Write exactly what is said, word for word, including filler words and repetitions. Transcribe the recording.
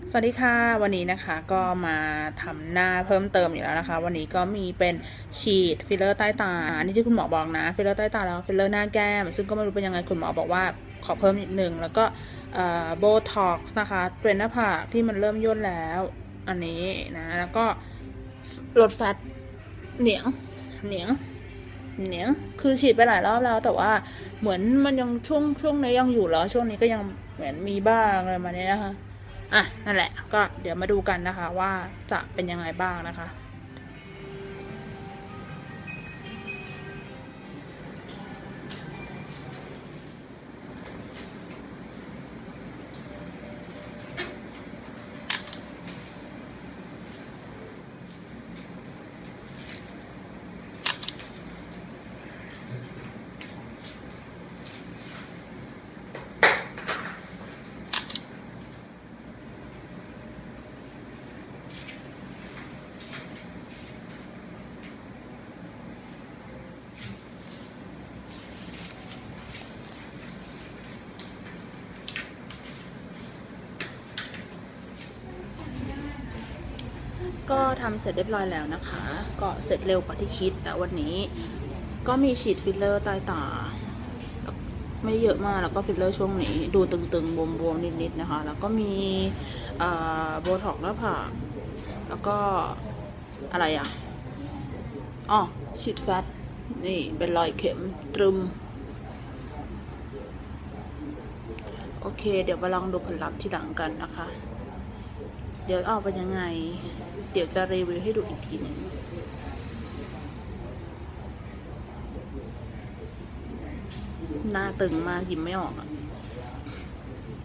สวัสดีค่ะวันนี้นะคะก็มาทำหน้าเพิ่มเติมอยู่แล้วนะคะวันนี้ก็มีเป็นฉีดฟิลเลอร์ใต้ตาอันนี้ที่คุณหมอบอกนะฟิลเลอร์ใต้ตาแล้วฟิลเลอร์หน้าแก้มซึ่งก็ไม่รู้เป็นยังไงคุณหมอบอกว่าขอเพิ่มนิดนึงแล้วก็โบท็อกซ์นะคะเทรนหน้าผากที่มันเริ่มย่นแล้วอันนี้นะแล้วก็ลดแฟตเหนียงเหนียงเหนียงคือฉีดไปหลายรอบแล้วแต่ว่าเหมือนมันยังช่วงช่วงนี้ยังอยู่แล้วช่วงนี้ก็ยังเหมือนมีบ้างอะไรมาเนี้ยนะคะอ่ะนั่นแหละก็เดี๋ยวมาดูกันนะคะว่าจะเป็นยังไงบ้างนะคะก็ทำเสร็จเรียบร้อยแล้วนะคะก็เสร็จเร็วกว่าที่คิดแต่วันนี้ก็มีฉีดฟิลเลอร์ใต้ตาไม่เยอะมากแล้วก็ฟิลเลอร์ช่วงนี้ดูตึงๆบวมๆนิดๆนะคะแล้วก็มีโบท็อกซ์หน้าผากแล้วก็อะไรอ่ะอ๋อฉีดแฟตนี่เป็นรอยเข็มตรึมโอเคเดี๋ยวมาลองดูผลลัพธ์ทีหลังกันนะคะเดี๋ยวออกเป็นยังไงเดี๋ยวจะรีวิวให้ดูอีกทีหนึ่งหน้าตึงมากยิ้มไม่ออกอะ